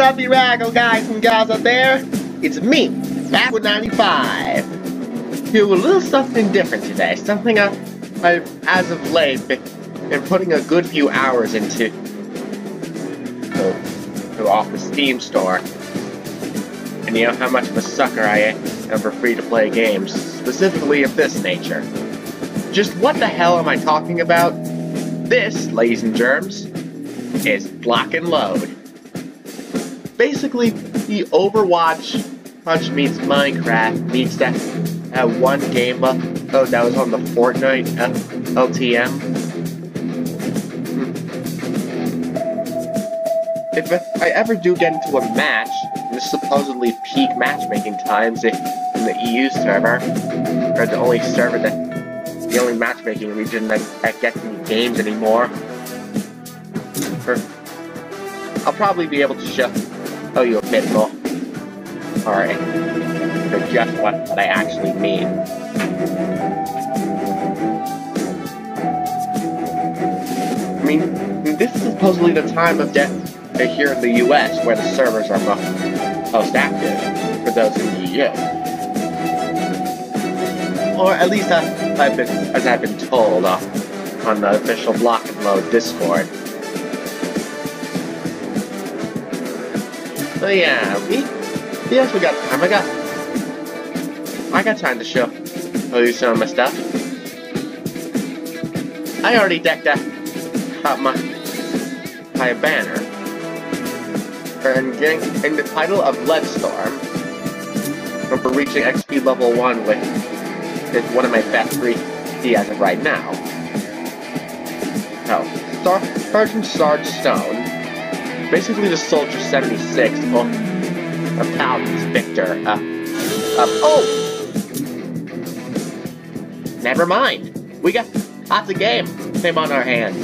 up, you radical guys and gals out there? It's me, RadicalOne95. Here with a little something different today. Something I've, as of late, been putting a good few hours into off the Steam store. And you know how much of a sucker I am for free-to-play games, specifically of this nature. Just what the hell am I talking about? This, ladies and germs, is Block and Load. Basically, the Overwatch meets Minecraft meets that one game that was on the Fortnite LTM. If I ever do get into a match, this supposedly peak matchmaking times in the EU server, or the only server the only matchmaking region that gets any games anymore, I'll probably be able to show you a bit more. Alright, for just what I actually mean. I mean, this is supposedly the time of death here in the US where the servers are most active for those in the EU. Or at least as I've been told on the official Block and Load Discord. So yeah, we actually got time. I got time to show you some of my stuff. I already decked out my banner and getting the title of Leadstorm for reaching XP level 1 with one of my best 3D as of right now. Oh, Sergeant Sarge Stone. Basically the Soldier 76 of Paladin's Victor. Oh! Never mind. We got lots of game on our hands.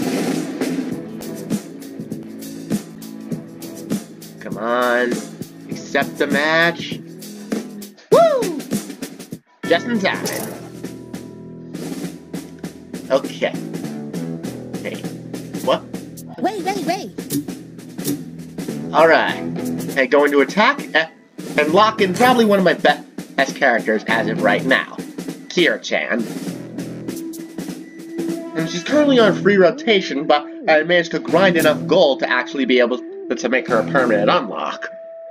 Come on. Accept the match. Woo! Just in time. Okay. Hey. What? Wait. Alright. Hey, going to attack and lock in probably one of my best characters as of right now. Kira-chan. And she's currently on free rotation, but I managed to grind enough gold to actually be able to make her a permanent unlock.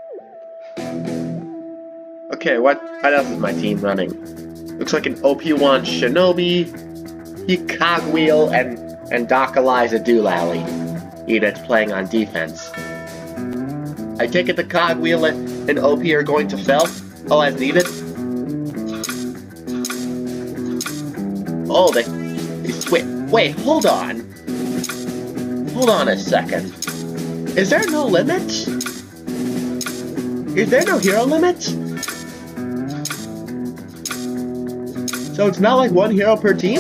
Okay, what else is my team running? Looks like an OP1 Shinobi, Cogwheel, and Doc Eliza Doolally. Edith's playing on defense. I take it the Cogwheel and OP are going to fail? Oh, as needed? Oh, they switch. Wait, hold on. Hold on a second. Is there no limits? Is there no hero limits? So it's not like one hero per team?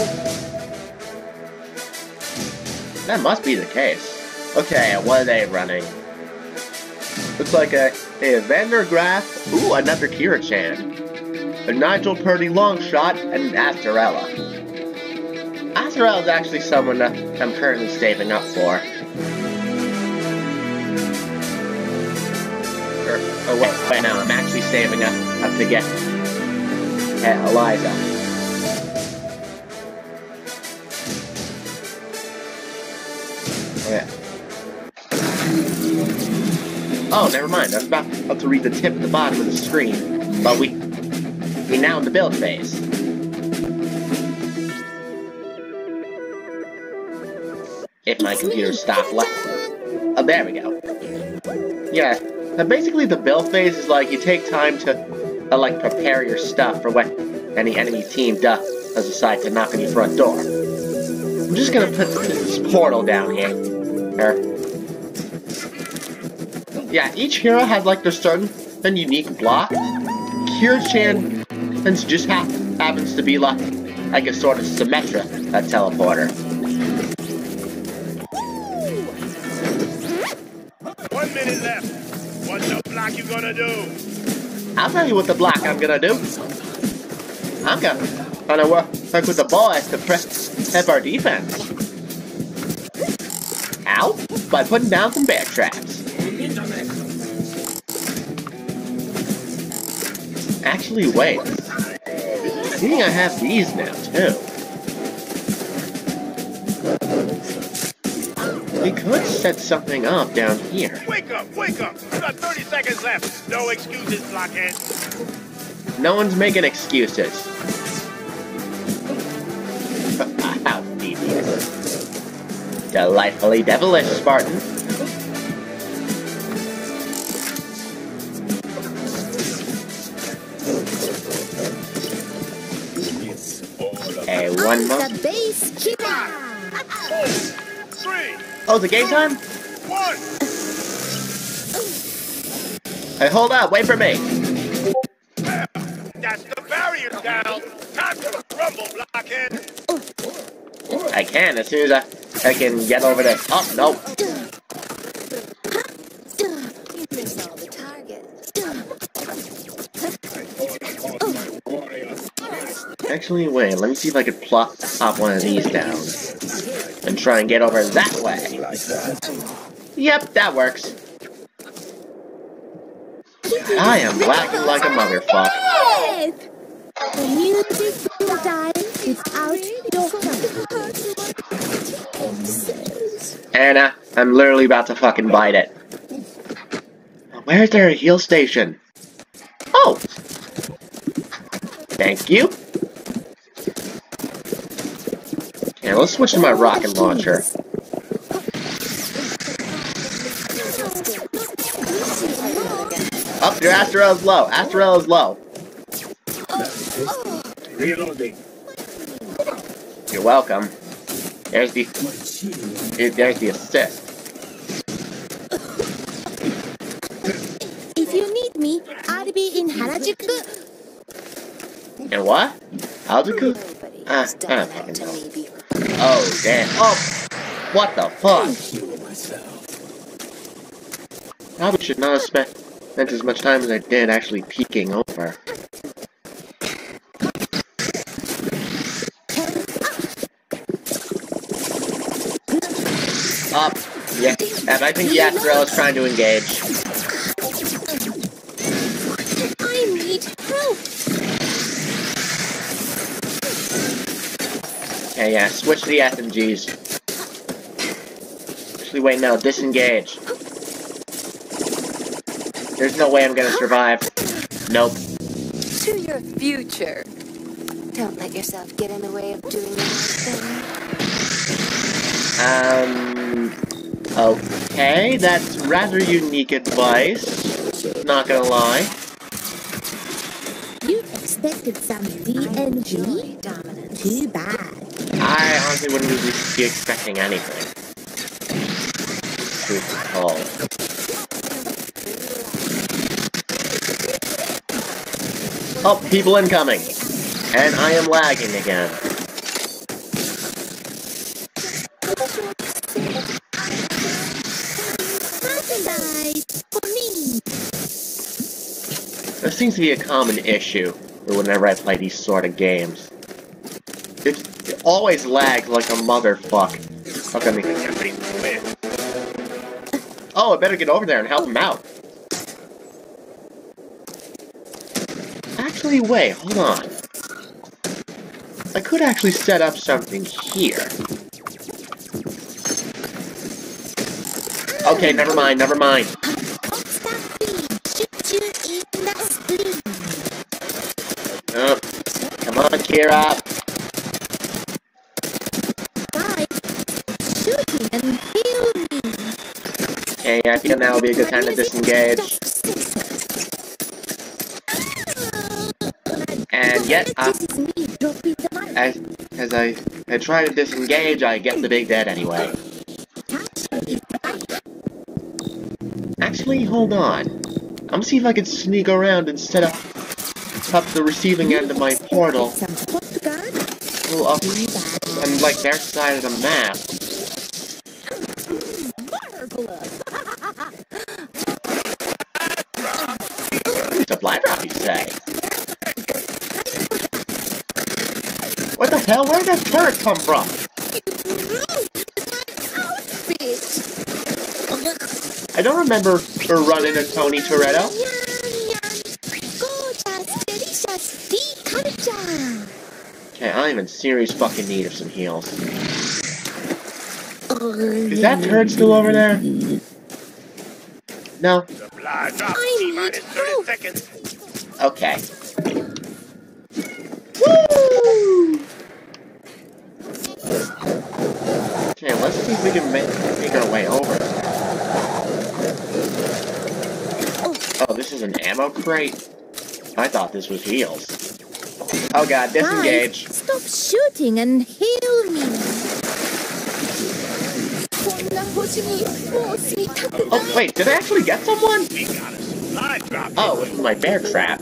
That must be the case. Okay, what are they running? Looks like a Vandergraaf, ooh, another Kira-chan, a Nigel Purdy Longshot, and an Astarella. Astarella's actually someone that I'm currently saving up for. Oh wait, no, I'm actually saving up to get Eliza. Yeah. Oh, never mind. I was about to read the tip at the bottom of the screen, but we now in the build phase. If my computer stopped oh, there we go. Yeah, basically the build phase is like you take time to like prepare your stuff for when any enemy team does decide to knock on your front door. I'm just gonna put this portal down here. Yeah, each hero has like their certain and unique block. Kira-chan just happens to be like a sort of Symmetra teleporter. 1 minute left. What's the block you gonna do? I'll tell you what the block I'm gonna do. I'm gonna work with the boys to prep our defense. How? By putting down some bear traps. Actually, wait. I think I have these now, too. We could set something up down here. Wake up! Wake up! You got 30 seconds left. No excuses, blockhead. No one's making excuses. How devious. Delightfully devilish, Spartan. Hey, one more. The base keeper. 4, 3, Oh, is it game time? 1. Hey, hold up, wait for me. That's the barrier down. Time to rumble, blockhead. I can, as soon as I can get over there. Oh, no. You missed all the targets. Actually, wait, let me see if I could pop one of these down. And try and get over that way. Yep, that works. I am lagging like a motherfucker. The music will die without your Anna, I'm literally about to fucking bite it. Where's their heal station? Oh! Thank you. Okay, let's switch to my rocket launcher. Oh, your Astral is low. Astral is low. Reloading. You're welcome. There's the assist. If you need me, I'll be in Harajuku. And what? Harajuku? Oh, damn. Oh! What the fuck? Probably should not have spent as much time as I did actually peeking over. Up. Yeah, and I think the Astral is trying to engage. I need help. Okay, yeah, switch to the SMGs. Actually, wait, no, disengage. There's no way I'm gonna survive. Nope. To your future. Don't let yourself get in the way of doing the right thing. Okay, that's rather unique advice. Not gonna lie. You expected some DNG? Too bad. I honestly wouldn't really be expecting anything. Truth be told. Oh, people incoming! And I am lagging again. This seems to be a common issue whenever I play these sort of games. It always lags like a motherfuck. Okay, oh, I better get over there and help him out. Actually, wait, hold on. I could actually set up something here. Okay, never mind, never mind. Oh, come on, Kira. Okay, I feel now would be a good time to disengage. And yet, as I try to disengage, I get the big dead anyway. Actually, hold on. I'm gonna see if I can sneak around and set up the receiving end of my portal. Well, up on like their side of the map. Supply drop, you say? What the hell? Where did that turret come from? I don't remember running a Tony Toretto. Okay, I'm in serious fucking need of some heals. Is that turd still over there? No. Supply drop. I T-minus need 30 help. seconds. Okay. Woo! Okay, let's see if we can make our way over. Oh, this is an ammo crate? I thought this was heals. Oh god, disengage. Guys, stop shooting and heal me. Oh, wait, did I actually get someone? We got a supply drop. Oh, it was my bear trap.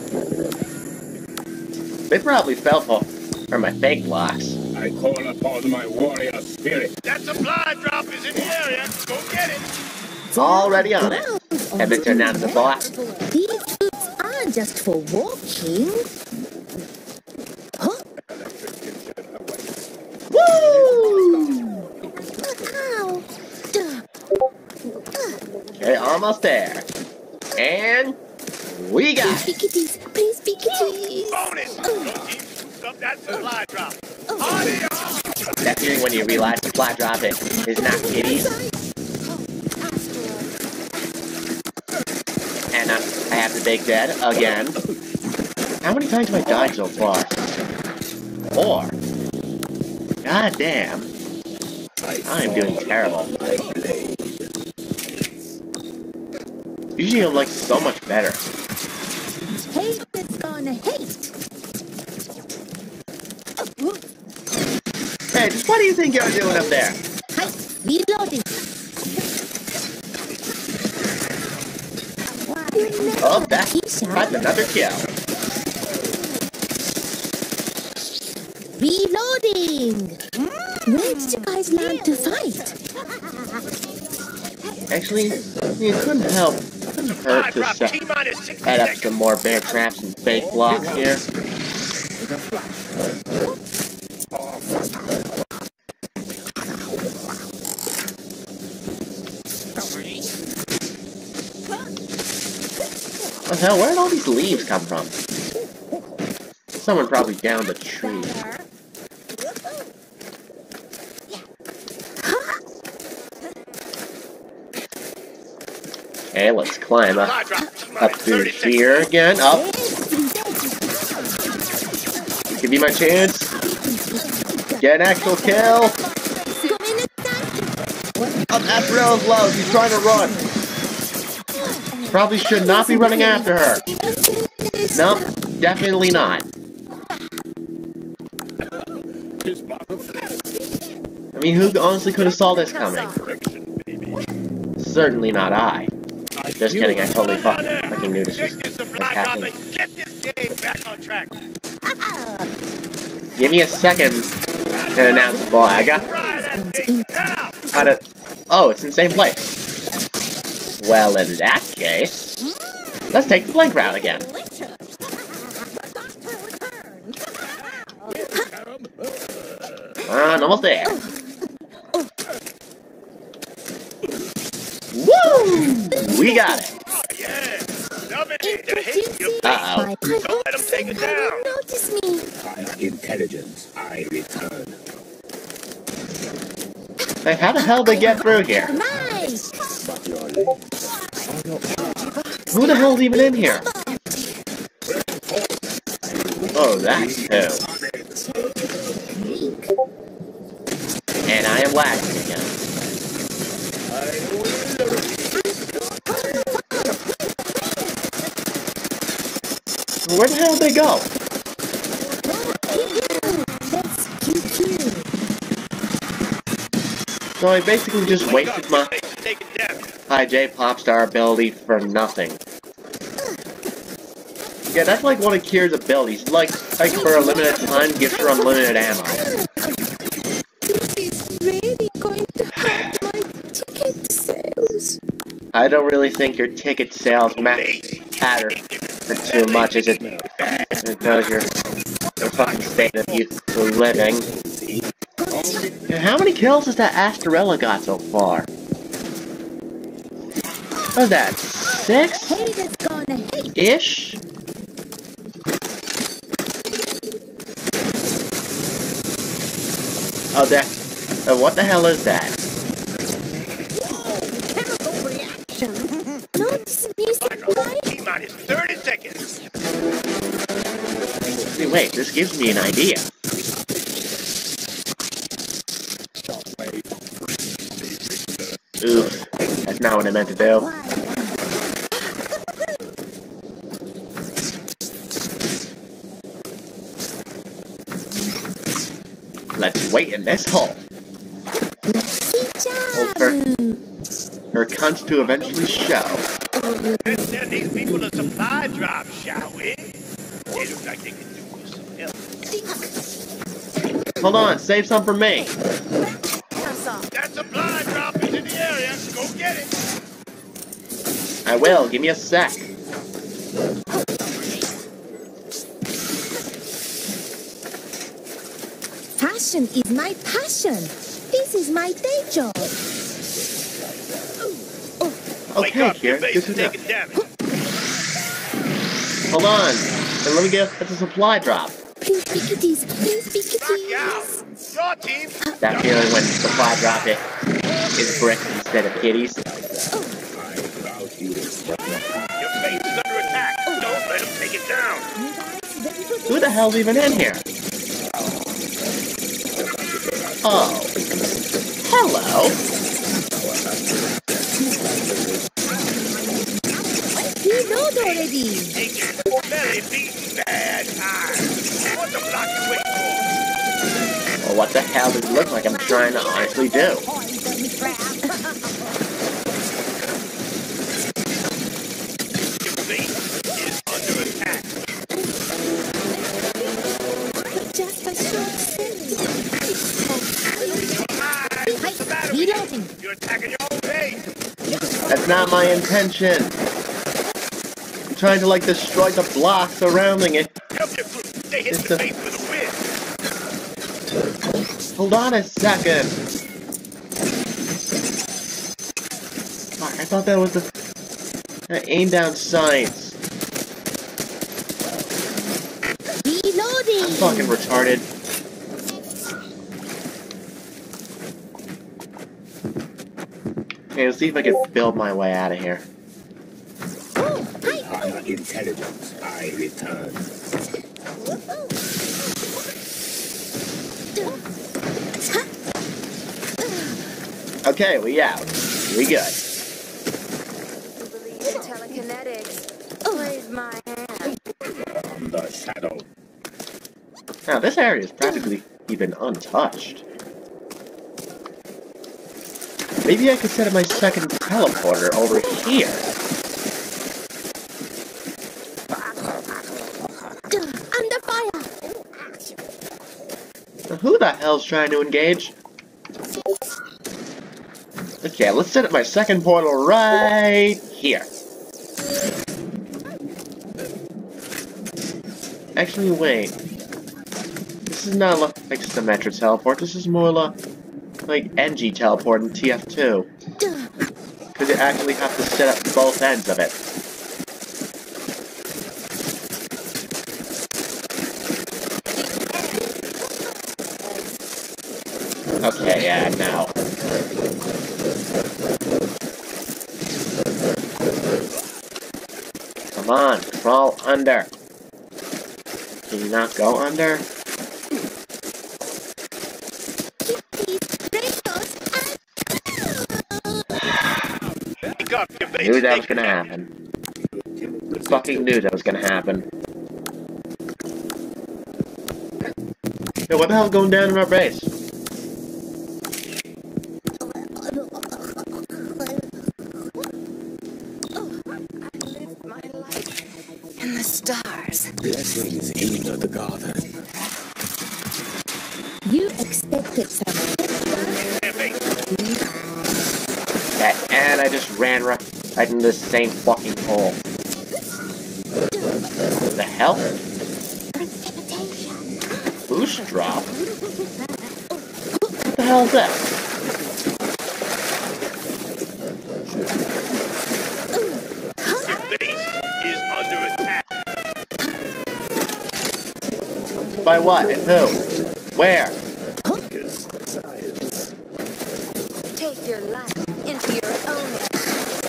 They probably fell for my fake blocks. I call upon my warrior spirit. That supply drop is in the area. Go get it. Already on it. Have it turned out to boss? These boots aren't just for walking. Huh? Woo! Ow. Okay, almost there. And we got it. Pickadees, please, pickadees. Bonus. Go team. Scoop up that supply drop. Party on. That feeling when you realize the flat drop is not kitties. And I have the big dead again. How many times have I died so far? 4. God damn. I am doing terrible. Usually I'm like so much better. Hate is gonna hate. Hey, just what do you think you're doing up there? Hi, reloading. Oh, that's another kill. Reloading. Where did you guys learn to fight? Actually, you couldn't help. Couldn't hurt to T-minus 60 add up seconds. some more bear traps and fake blocks here. What the hell? Where did all these leaves come from? Someone probably downed a tree. Okay, let's climb up through here again. Up. Give me my chance. Get an actual kill. Oh, that Brill's low. He's trying to run. Probably should not be running after her. Nope, definitely not. I mean, who honestly could have saw this coming? Certainly not I. Just kidding, I totally fucking knew this was happening. Get this game back on track. Give me a second to announce the ball. I got it. Oh, it's in the same place. Well, in that case, let's take the blank route again. Almost there. Woo! We got it. Uh-oh. Don't let him take it down. Notice me. Via intelligence, I return. Hey, how the hell did they get through here? Nice. Who the hell's even in here? Oh, that's who. And I am lagging again. Where the hell did they go? So I basically just wasted my High J Popstar ability for nothing. Yeah, that's like one of Kira's abilities. Like for a limited time, gives her unlimited ammo. This is really going to hurt my ticket sales. I don't really think your ticket sales matter for too much, is it? Because your fucking state of youthful living. How many kills has that Asterella got so far? What is that? 6-ish? Oh, that. What the hell is that? Chemical reaction. No, this music, right? T-minus 30 seconds. Wait, this gives me an idea. Oof, that's not what I meant to do. Let's wait in this hole. Hold her cunts to eventually show. Let's send these people a supply drop, shall we? They look like they could do with some help. Hold on, save some for me. That supply drop is in the area. Go get it. I will, give me a sec. Fashion is my passion. This is my day job. Wake Okay, up, your here, base this is is taking damage. Hold on, and let me get a supply drop. Please be kitties. Please be Rock out. kitties. Your team. That feeling when supply drop it is bricks instead of kitties. I vow to you. Your base is under attack. Don't let them take it down. Who the hell's even in here? Oh. Hello. Reload already. Taking belly beating bad time. What's the block you wait for? Well, what the hell does it look like I'm trying to honestly do? Your base is under attack. Just a short sentence. Reloading. You're attacking your own base. That's not my intention. I'm trying to, like, destroy the block surrounding it. Help your crew. They hit It's the a- base with a win. Hold on a second. Fuck, I thought that was the aim down science. Reloading. I'm fucking retarded. Okay, let's see if I can build my way out of here. Oh, hi. Our intelligence, I return. Okay, we out. We good. Believe in telekinetics. Raise my hand. From the shadow. Now, this area is practically even untouched. Maybe I could set up my second teleporter over here. Under fire. Now, who the hell's trying to engage? Okay, let's set up my second portal right here. Actually, wait. This is not like Symmetra teleport. This is more like NG teleport in TF2. Because you actually have to set up both ends of it. Okay, yeah, now. Come on, crawl under. Can you not go under? Wake up, your base Knew is that was taking gonna damage. happen. Fucking knew that was gonna happen. Hey, what the hell's going down in our base? Live my life in the stars. Blessings in the garden. You expected something. Their base. And I just ran right in the same fucking hole. What the hell? Boost drop? What the hell is that? Your base is under attack. By what? And who? Where? your life into your own hands.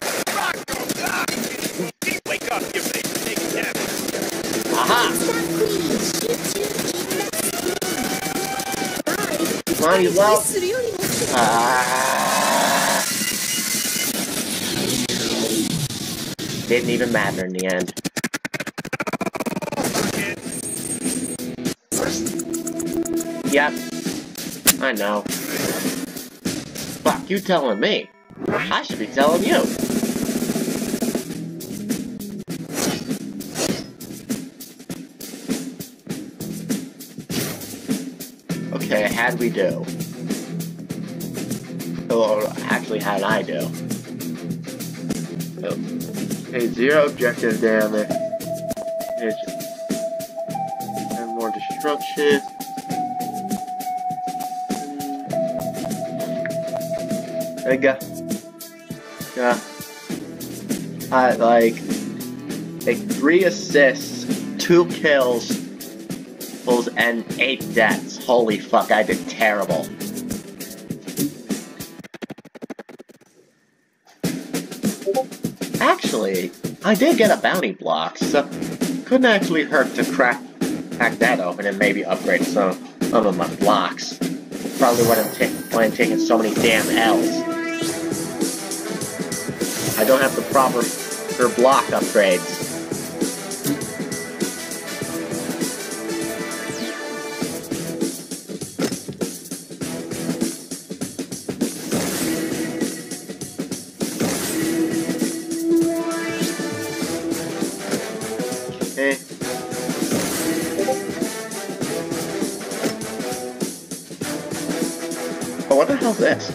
Wake up, you face and take a nap. Aha! Might as well. Didn't even matter in the end. Yep. I know. Fuck, you telling me. I should be telling you. Okay, how'd we do? Or actually, how'd I do? Okay, 0 objective damage. And more destruction. There you go. Yeah. I like 3 assists, 2 kills, and 8 deaths. Holy fuck, I did terrible. Actually, I did get a bounty block, so couldn't actually hurt to crack that open and maybe upgrade some of my blocks. Probably why I'm taking so many damn L's. I don't have the proper block upgrades. Okay. Oh, what the hell's this?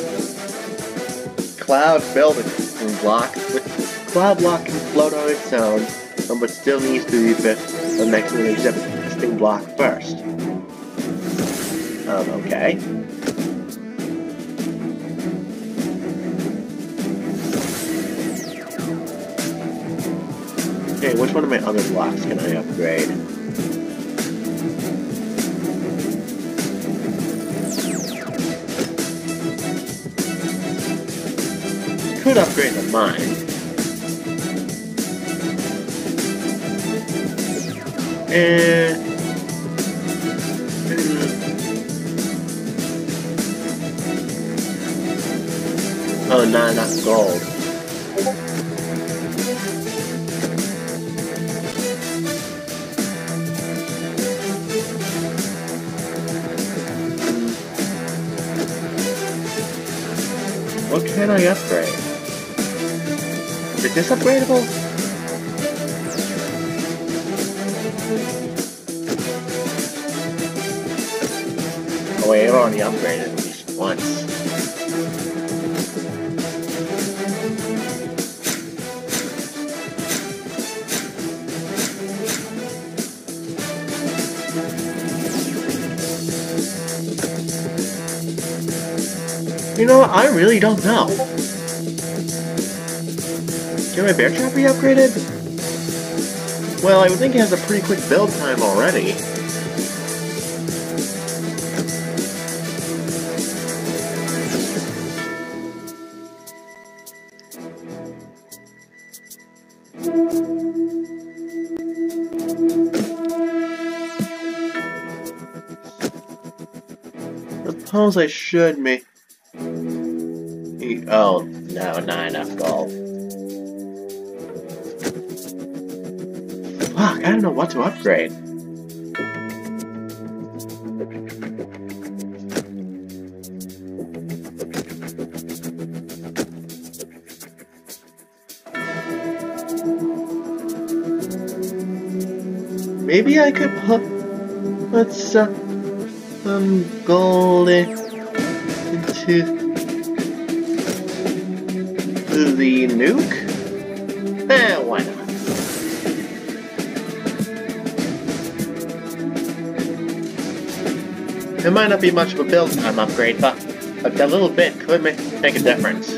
Cloud building block. Cloud block can float on its own, but still needs to be built next to an existing block first. Okay. Okay, which one of my other blocks can I upgrade? Could upgrade the mine. Oh, not enough gold. What can I upgrade? Is this upgradable? Oh wait, I've already upgraded at least once. You know what? I really don't know. Can my bear trap be upgraded? Well, I would think it has a pretty quick build time already. Suppose I should make... Oh, no, not enough gold. Fuck, I don't know what to upgrade. Maybe I could put some gold into the nuke? Why not? It might not be much of a build time upgrade, but a little bit could make a difference.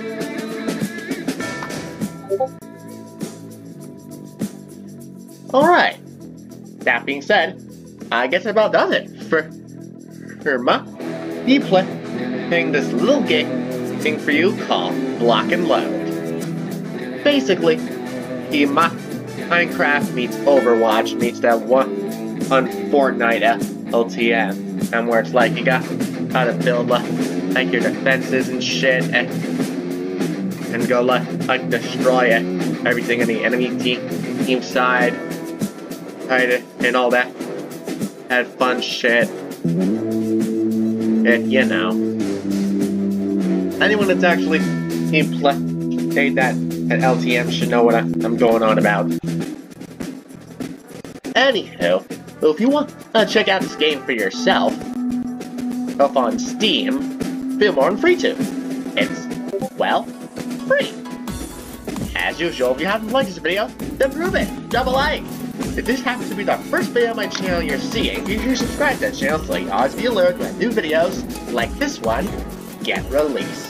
Alright. That being said, I guess that about does it for my playing this little game thing for you called Block and Load. Basically, Minecraft meets Overwatch meets that one on Fortnite LTM, and where it's like you gotta build like your defenses and shit, and go like destroy everything in the enemy team side, and all that fun shit. You know, anyone that's actually played that at LTM should know what I'm going on about. Anywho, if you want to check out this game for yourself, up on Steam, feel more than free to. It's, well, free. As usual, if you haven't liked this video, then prove it. Drop a like. If this happens to be the first video on my channel you're seeing, be sure to subscribe to the channel so you always be alerted when new videos, like this one, get released.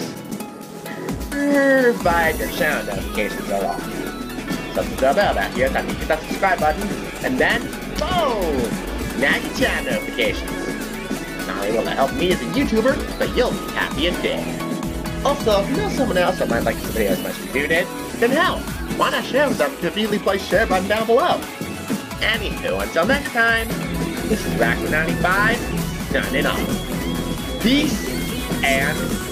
Provide your channel notifications are on. So the bell back here, then hit that subscribe button, and then, boom! Now you channel notifications. Not only will that help me as a YouTuber, but you'll be happy and big. Also, if you know someone else that might like this video as much as you did, then hell, why not share with them? Conveniently place share button down below. Anywho, until next time, this is RadicalOne95, signing off. Peace and